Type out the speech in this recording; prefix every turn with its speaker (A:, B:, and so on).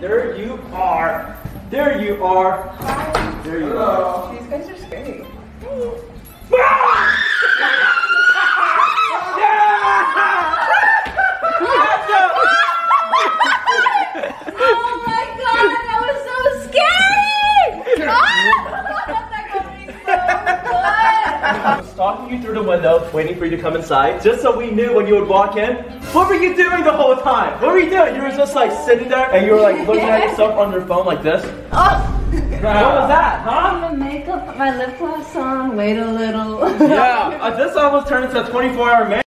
A: There you are. There you are.
B: Hi.
A: There you are.
B: These guys are scary.
C: Oh my god, that was so scary! That got me so good!
A: I was stalking you through the window, waiting for you to come inside, just so we knew when you would walk in. What were you doing the whole time? What were you doing? You were just like sitting there and you were like looking at yourself on your phone like this.
C: Oh!
A: What was that, huh?
C: My makeup, my lip gloss on, wait a little.
A: Yeah, this almost turned into a 24-hour man.